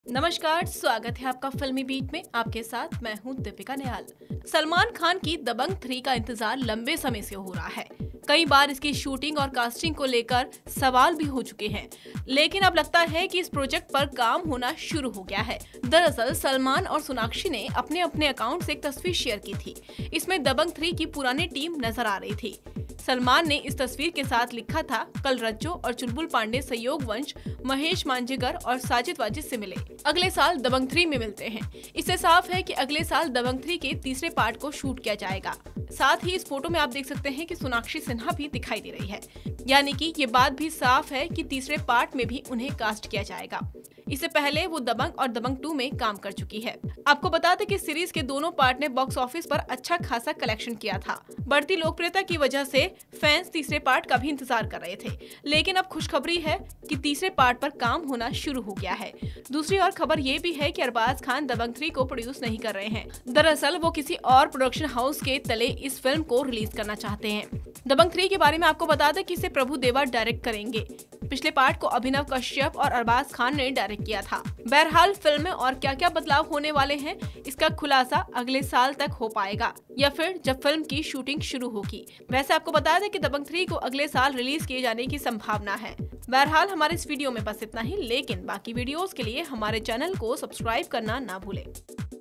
नमस्कार, स्वागत है आपका फिल्मी बीट में। आपके साथ मैं हूं दीपिका निहाल। सलमान खान की दबंग 3 का इंतजार लंबे समय से हो रहा है। कई बार इसकी शूटिंग और कास्टिंग को लेकर सवाल भी हो चुके हैं, लेकिन अब लगता है कि इस प्रोजेक्ट पर काम होना शुरू हो गया है। दरअसल सलमान और सोनाक्षी ने अपने अपने अकाउंट से एक तस्वीर शेयर की थी। इसमें दबंग 3 की पुरानी टीम नजर आ रही थी। सलमान ने इस तस्वीर के साथ लिखा था, कल रज्जो और चुलबुल पांडे सहयोग वंश महेश मांजरेकर और साजिद वाजिद से मिले। अगले साल दबंग 3 में मिलते हैं। इससे साफ है कि अगले साल दबंग 3 के तीसरे पार्ट को शूट किया जाएगा। साथ ही इस फोटो में आप देख सकते हैं कि सोनाक्षी सिन्हा भी दिखाई दे रही है, यानी कि ये बात भी साफ है कि तीसरे पार्ट में भी उन्हें कास्ट किया जाएगा। इससे पहले वो दबंग और दबंग 2 में काम कर चुकी है। आपको बता दें कि सीरीज के दोनों पार्ट ने बॉक्स ऑफिस पर अच्छा खासा कलेक्शन किया था। बढ़ती लोकप्रियता की वजह से फैंस तीसरे पार्ट का भी इंतजार कर रहे थे, लेकिन अब खुशखबरी है कि तीसरे पार्ट पर काम होना शुरू हो गया है। दूसरी और खबर ये भी है कि अरबाज खान दबंग 3 को प्रोड्यूस नहीं कर रहे हैं। दरअसल वो किसी और प्रोडक्शन हाउस के तले इस फिल्म को रिलीज करना चाहते हैं। दबंग 3 के बारे में आपको बता दें कि इसे प्रभु देवा डायरेक्ट करेंगे। पिछले पार्ट को अभिनव कश्यप और अरबाज खान ने डायरेक्ट किया था। बहरहाल फिल्म में और क्या क्या बदलाव होने वाले हैं, इसका खुलासा अगले साल तक हो पाएगा या फिर जब फिल्म की शूटिंग शुरू होगी। वैसे आपको बता दें कि दबंग 3 को अगले साल रिलीज किए जाने की संभावना है। बहरहाल हमारे इस वीडियो में बस इतना ही, लेकिन बाकी वीडियोस के लिए हमारे चैनल को सब्सक्राइब करना ना भूलें।